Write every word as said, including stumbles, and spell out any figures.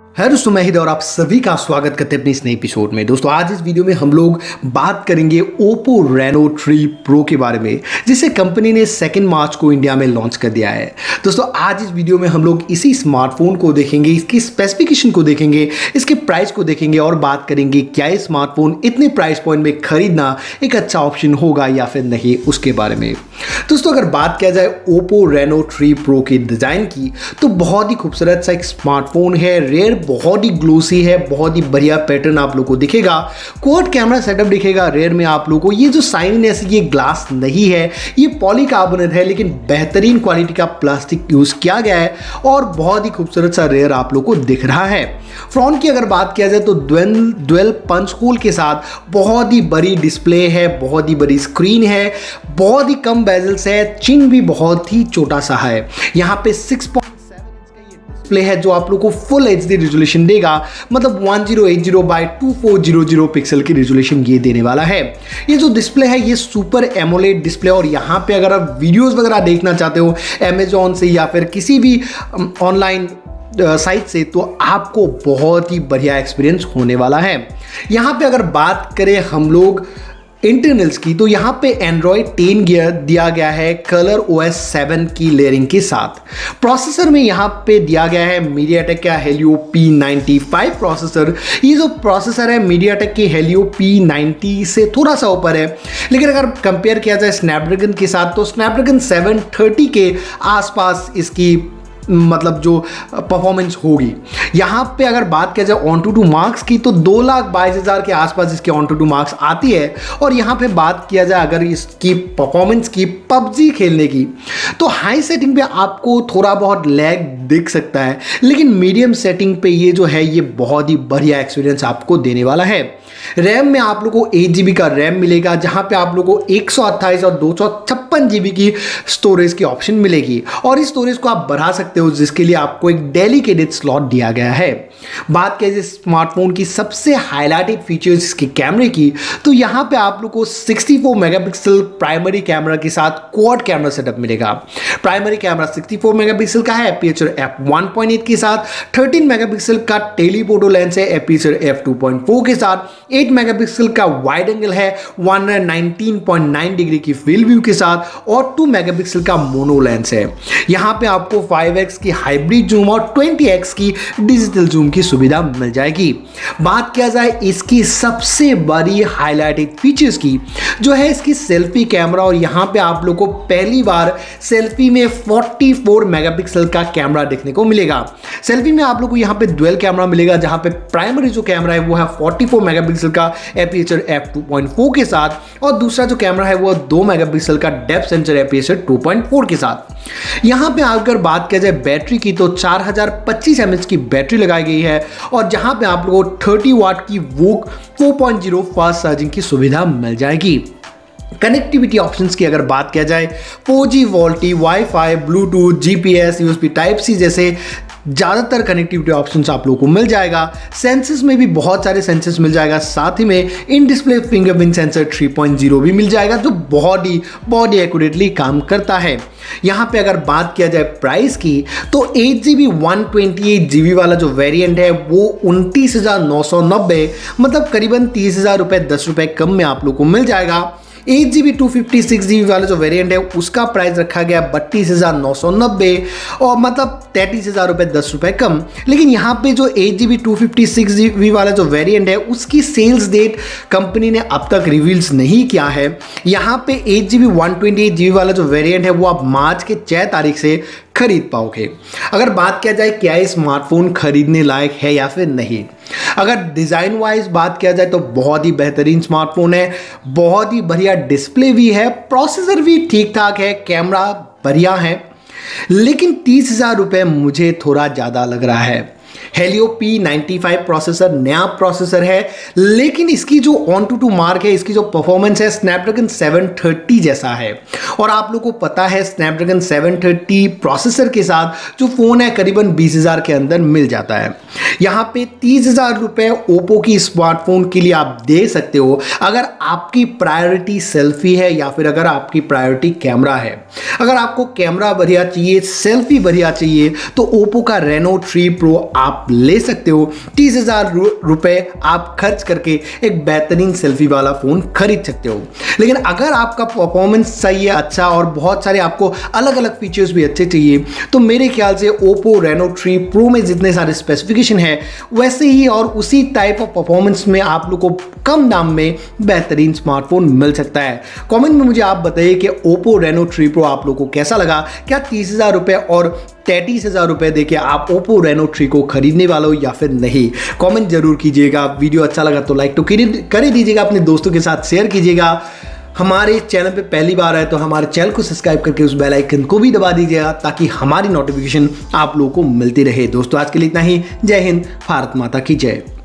है दोस्तों, मैं हिद और आप सभी का स्वागत करते हैं अपनी इस नई एपिसोड में। दोस्तों आज इस वीडियो में हम लोग बात करेंगे Oppo Reno थ्री Pro के बारे में, जिसे कंपनी ने सेकेंड मार्च को इंडिया में लॉन्च कर दिया है। दोस्तों आज इस वीडियो में हम लोग इसी स्मार्टफोन को देखेंगे, इसकी स्पेसिफिकेशन को देखेंगे, इसके प्राइस को देखेंगे और बात करेंगे क्या ये स्मार्टफोन इतने प्राइस पॉइंट में खरीदना एक अच्छा ऑप्शन होगा या फिर नहीं, उसके बारे में। दोस्तों अगर बात किया जाए Oppo Reno थ्री Pro के डिज़ाइन की, तो बहुत ही खूबसूरत सा एक स्मार्टफोन है। रेयर बहुत ही ग्लोसी है, बहुत ही बढ़िया पैटर्न आप लोगों को दिखेगा। क्वाड कैमरा सेटअप दिखेगा रेयर में आप लोगों को। ये जो साइनिनेस, ये ग्लास नहीं है, ये पॉलीकार्बोनेट है, लेकिन बेहतरीन क्वालिटी का प्लास्टिक यूज किया गया है और बहुत ही खूबसूरत सा रेयर आप लोगों को दिख रहा है। फ्रंट की अगर बात किया जाए तो ड्वेल ड्वेल पंच होल के साथ बहुत ही बड़ी डिस्प्ले है, बहुत ही बड़ी स्क्रीन है, बहुत ही कम बेजल्स है, चिन भी बहुत ही छोटा सा है। यहाँ पे सिक्स पॉइंट डिस्प्ले है जो आप लोग को फुल एच डी रेजोल्यूशन देगा, मतलब ten eighty by twenty four hundred pixel की रेजोल्यूशन ये देने वाला है। ये जो डिस्प्ले है ये सुपर एमोलेड डिस्प्ले, और यहाँ पे अगर आप वीडियोस वगैरह देखना चाहते हो अमेजॉन से या फिर किसी भी ऑनलाइन साइट से, तो आपको बहुत ही बढ़िया एक्सपीरियंस होने वाला है। यहाँ पे अगर बात करें हम लोग इंटरनल्स की, तो यहाँ पे एंड्रॉयड टेन गियर दिया गया है कलर ओ एस सेवन की लेयरिंग के साथ। प्रोसेसर में यहाँ पे दिया गया है मीडियाटेक का Helio P ninety five processor. ये जो प्रोसेसर है मीडियाटेक के हेलियो पी नाइंटी से थोड़ा सा ऊपर है, लेकिन अगर कंपेयर किया जाए स्नैपड्रैगन के साथ तो स्नैपड्रैगन सेवन थर्टी के आसपास इसकी मतलब जो परफॉर्मेंस होगी। यहाँ पे अगर बात किया जाए ऑन टू टू मार्क्स की, तो दो लाख बाईस हज़ार के आसपास इसके ऑन टू टू मार्क्स आती है। और यहाँ पे बात किया जाए अगर इसकी परफॉर्मेंस की पबजी खेलने की, तो हाई सेटिंग पे आपको थोड़ा बहुत लैग दिख सकता है, लेकिन मीडियम सेटिंग पे ये जो है ये बहुत ही बढ़िया एक्सपीरियंस आपको देने वाला है। रैम में आप लोगों को एट जी बी का रैम मिलेगा, जहाँ पे आप लोगों को एक सौ अट्ठाईस और दो सौ छप्पन जी बी की स्टोरेज की ऑप्शन मिलेगी, और इस स्टोरेज को आप बढ़ा सकते हो, जिसके लिए आपको एक डेडिकेटेड स्लॉट दिया गया है। बात करें इस स्मार्टफोन की सबसे हाईलाइटेड फीचर्स इसके कैमरे की, तो यहाँ पे आप लोग को sixty four megapixel primary camera के साथ क्वाड कैमरा सेटअप मिलेगा। Primary camera sixty four megapixel का है aperture F one point eight के साथ, थर्टीन मेगापिक्सल का टेलीफोटो लेंस है aperture F two point four के साथ, एट मेगापिक्सल का वाइड एंगल है one nineteen point nine degree की फील्ड व्यू के साथ, और टू मेगापिक्सल का मोनो लेंस है। यहाँ पे आपको फाइव एक्स की हाइब्रिड जूम और ट्वेंटी एक्स की डिजिटल जूम की सुविधा मिल जाएगी। बात किया जाए इसकी सबसे बड़ी हाईलाइटेड फीचर्स की, जो है इसकी सेल्फी कैमरा, और यहाँ पे आप लोग को पहली बार सेल्फी में फोर्टी फोर मेगापिक्सल का कैमरा देखने को मिलेगा। सेल्फी में आप लोग को यहाँ पे डुअल कैमरा मिलेगा, जहाँ पे प्राइमरी जो कैमरा है वो है फोर्टी फोर मेगापिक्सल का aperture F two point four के साथ, और दूसरा जो कैमरा है वो टू मेगापिक्सल का depth sensor aperture two point four के साथ। यहाँ पे अगर बात किया जाए बैटरी की, तो चार हज़ार पच्चीस एम एच की बैटरी लगाई गई है, और जहाँ पे आप लोगों को थर्टी वाट की VOOC four point zero fast charging की सुविधा मिल जाएगी। कनेक्टिविटी ऑप्शंस की अगर बात किया जाए, four G, VoLTE, wifi, Bluetooth, GPS, USB type C जैसे ज़्यादातर कनेक्टिविटी ऑप्शंस आप लोगों को मिल जाएगा। सेंसर्स में भी बहुत सारे सेंसर्स मिल जाएगा, साथ ही में in display fingerprint sensor three point zero भी मिल जाएगा, जो बहुत ही बहुत ही एक्यूरेटली काम करता है। यहाँ पे अगर बात किया जाए प्राइस की, तो eight G B one twenty eight G B वाला जो वेरिएंट है वो उनतीस हज़ार नौ सौ नब्बे, मतलब करीबन तीस हज़ार रुपये दस रुपये कम में आप लोग को मिल जाएगा। Eight G B two fifty six G B वाला जो वेरिएंट है उसका प्राइस रखा गया बत्तीस हज़ार नौ सौ नब्बे, और मतलब तैंतीस हज़ार रुपये दस रुपये कम। लेकिन यहाँ पे जो eight G B two fifty six G B वाला जो वेरिएंट है उसकी सेल्स डेट कंपनी ने अब तक रिवील्स नहीं किया है। यहाँ पे eight G B one twenty eight G B वाला जो वेरिएंट है वो आप मार्च के छह तारीख से खरीद पाओगे। अगर बात किया जाए क्या ये स्मार्टफोन खरीदने लायक है या फिर नहीं, अगर डिज़ाइन वाइज बात किया जाए तो बहुत ही बेहतरीन स्मार्टफोन है, बहुत ही बढ़िया डिस्प्ले भी है, प्रोसेसर भी ठीक ठाक है, कैमरा बढ़िया है, लेकिन तीस हज़ार रुपये मुझे थोड़ा ज़्यादा लग रहा है। Helio P ninety five processor नया प्रोसेसर है, लेकिन इसकी जो ऑन टू टू मार्क है, इसकी जो परफॉर्मेंस है स्नैपड्रैगन सेवन थर्टी जैसा है। और आप लोगों को पता है स्नैपड्रैगन सेवन थर्टी प्रोसेसर के साथ जो फ़ोन है करीबन बीस हज़ार के अंदर मिल जाता है। यहाँ पे तीस हज़ार रुपये ओप्पो की स्मार्टफोन के लिए आप दे सकते हो, अगर आपकी प्रायोरिटी सेल्फी है या फिर अगर आपकी प्रायोरिटी कैमरा है। अगर आपको कैमरा बढ़िया चाहिए, सेल्फी बढ़िया चाहिए, तो ओप्पो का रेनो थ्री प्रो आप ले सकते हो। तीस हजार रुपए आप खर्च करके एक बेहतरीन सेल्फी वाला फ़ोन खरीद सकते हो। लेकिन अगर आपका परफॉर्मेंस सही है, अच्छा, और बहुत सारे आपको अलग अलग फीचर्स भी अच्छे चाहिए, तो मेरे ख्याल से ओप्पो रेनो थ्री प्रो में जितने सारे स्पेसिफिकेशन है वैसे ही और उसी टाइप ऑफ परफॉर्मेंस में आप लोग को कम दाम में बेहतरीन स्मार्टफोन मिल सकता है। कमेंट में मुझे आप बताइए कि ओप्पो रेनो थ्री प्रो आप लोग को कैसा लगा। क्या तीस हजार रुपए और तैंतीस हजार रुपए देके आप ओप्पो रेनो थ्री को खरीदने वाले हो या फिर नहीं? कमेंट जरूर कीजिएगा। वीडियो अच्छा लगा तो लाइक तो कर दीजिएगा, अपने दोस्तों के साथ शेयर कीजिएगा। हमारे चैनल पे पहली बार आए तो हमारे चैनल को सब्सक्राइब करके उस बेल आइकन को भी दबा दीजिएगा ताकि हमारी नोटिफिकेशन आप लोगों को मिलती रहे। दोस्तों आज के लिए इतना ही। जय हिंद, भारत माता की जय।